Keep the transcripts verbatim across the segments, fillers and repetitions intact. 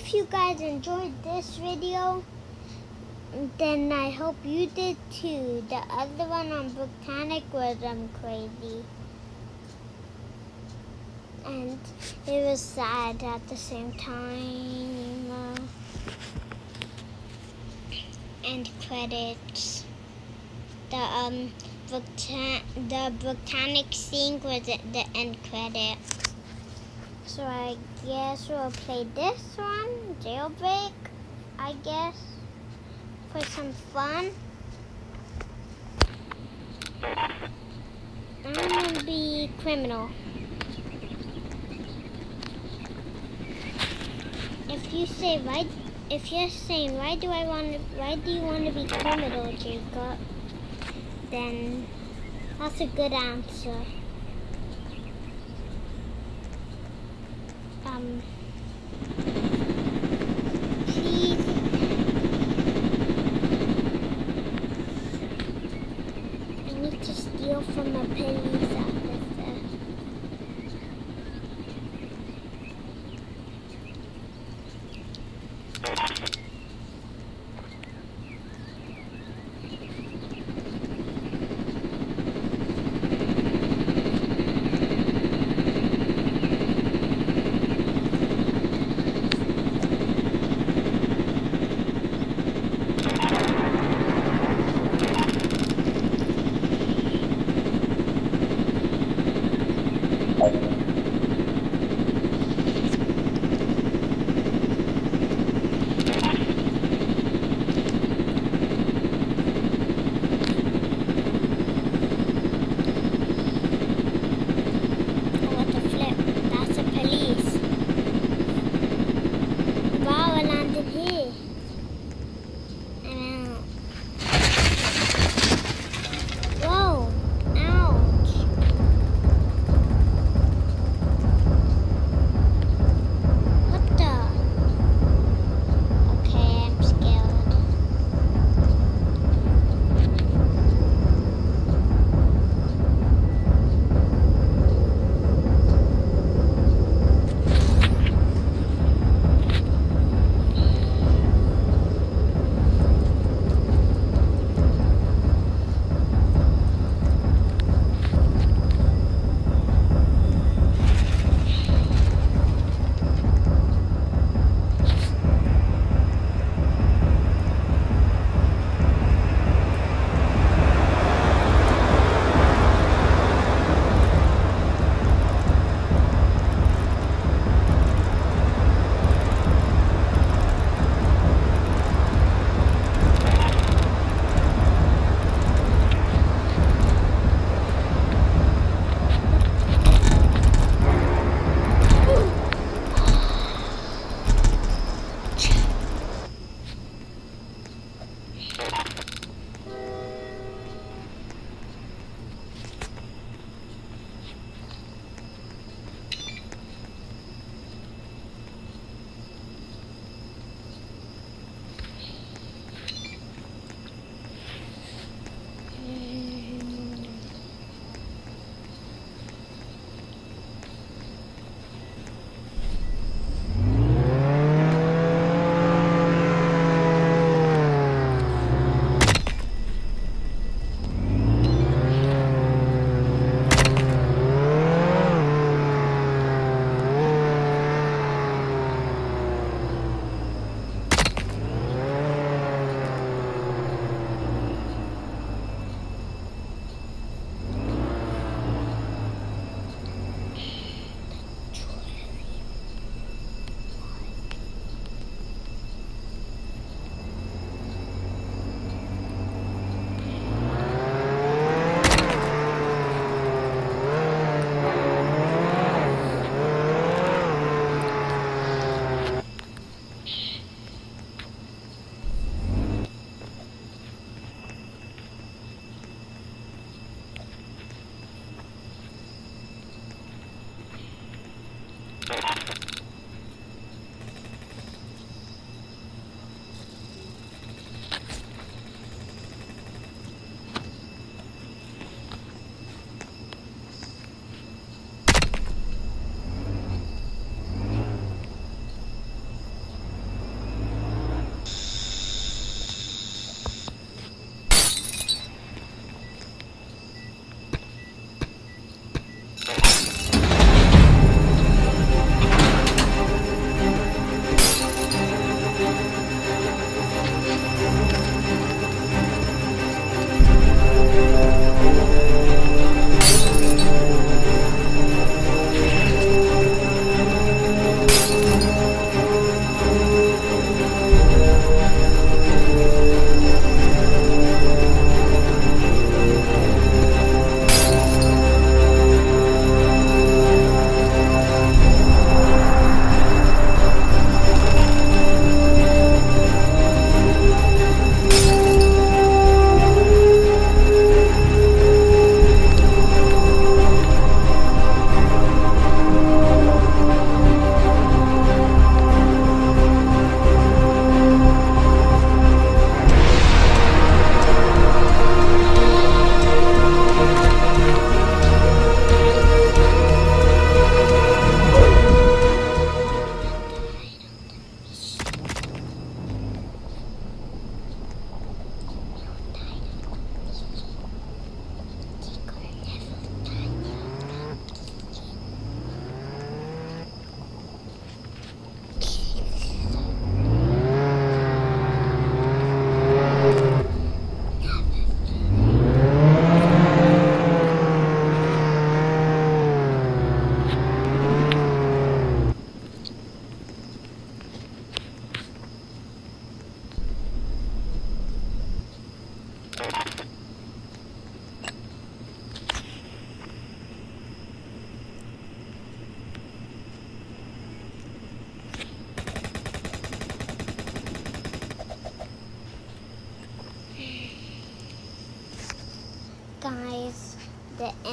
if you guys enjoyed this video, then I hope you did too. The other one on Botanic was um crazy. And it was sad at the same time. Uh, and credits. The um botan the Botanic scene was at the end credit. So I guess we'll play this one, Jailbreak, I guess, for some fun. I'm gonna be criminal. If you say why, if you're saying why do I want to, why do you want to be criminal, Jacob? Then that's a good answer. Um, please. I need to steal from a police officer.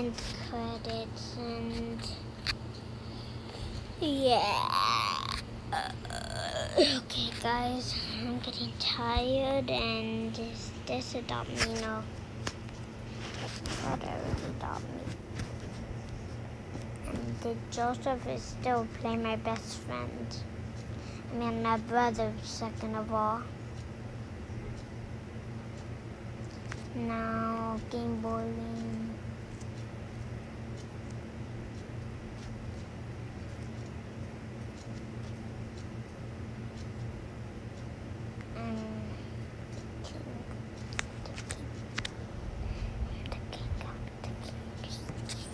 end credits, and yeah. Uh, okay, guys, I'm getting tired, and this this adopt me no. Whatever adopt me. And the Joseph is still playing my best friend. I mean, my brother, second of all. Now, game bowling. And the king. The king. The king. The king.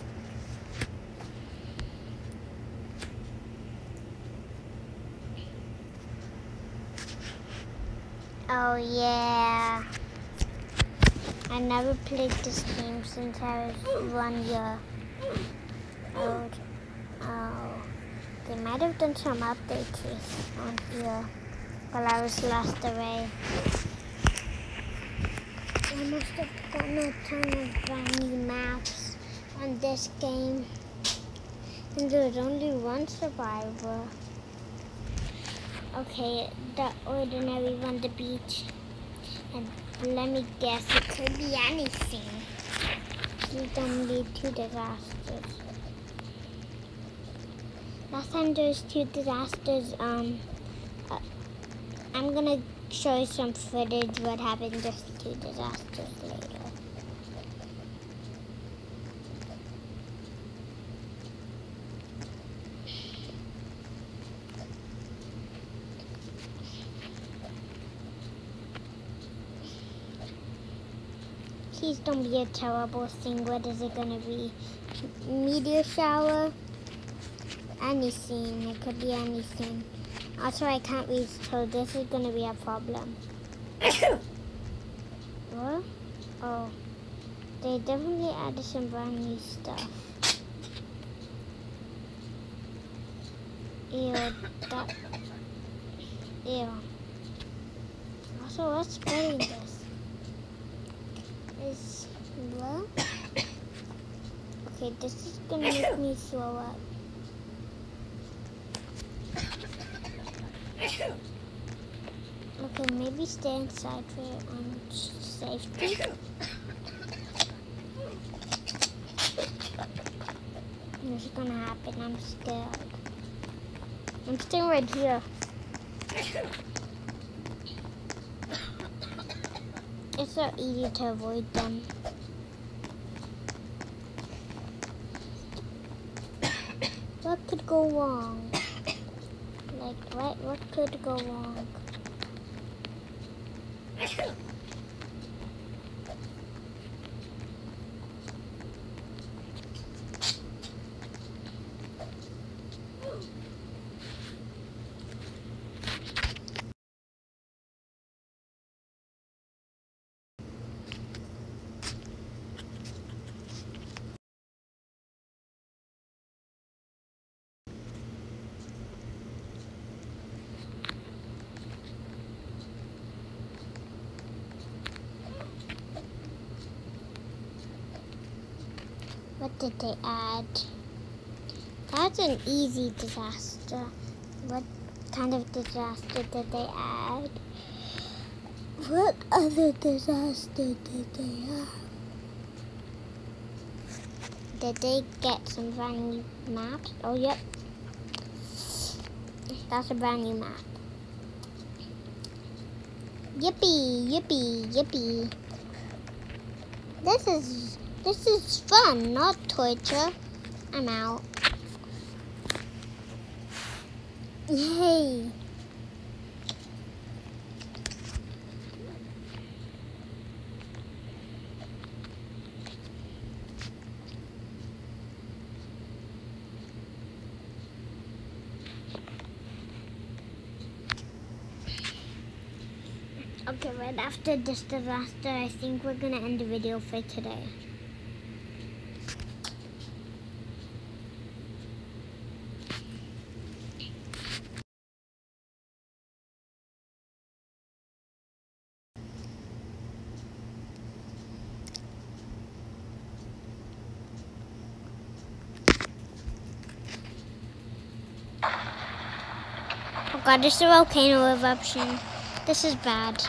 Oh, yeah. I never played this game since I was one year old. Oh, they might have done some updates on here while I was lost away. I must have gotten a ton of brand new maps on this game. And there was only one survivor. Okay, the ordinary one, the beach. And let me guess, it could be anything. Please don't lead to disasters. Last time there was two disasters, um, uh, I'm gonna show you some footage what happened just two disasters later. Please don't be a terrible thing. What is it gonna be? Meteor shower? Anything. It could be anything. Also, I can't read, so this is gonna be a problem. What? Oh. They definitely added some brand new stuff. Ew, that... Ew. Also, what's spreading this? Is what? Okay, this is gonna make me throw up. Okay, maybe stay inside for um, safety. What's gonna happen? I'm scared. I'm staying right here. It's so easy to avoid them. What could go wrong? Like, what, what could go wrong? What did they add? That's an easy disaster. What kind of disaster did they add? What other disaster did they have? Did they get some brand new maps? Oh, yep. That's a brand new map. Yippee, yippee, yippee. This is, this is fun, not torture. I'm out. Yay. Okay, right after this disaster, I think we're gonna end the video for today. Oh god, there's a volcano eruption. This is bad.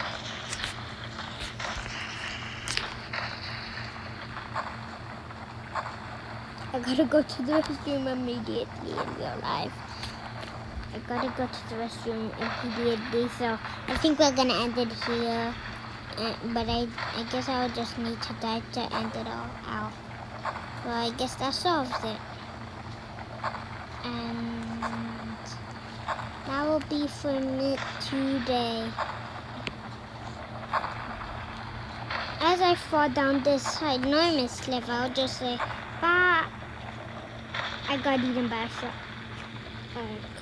I gotta go to the restroom immediately in real life. I gotta go to the restroom immediately, so I think we're gonna end it here. Uh, but I, I guess I would just need to die to end it all out. Well, I guess that solves it. And that will be for me today. As I fall down this enormous cliff, I'll just say, bye. I got eaten by a shark. Alright.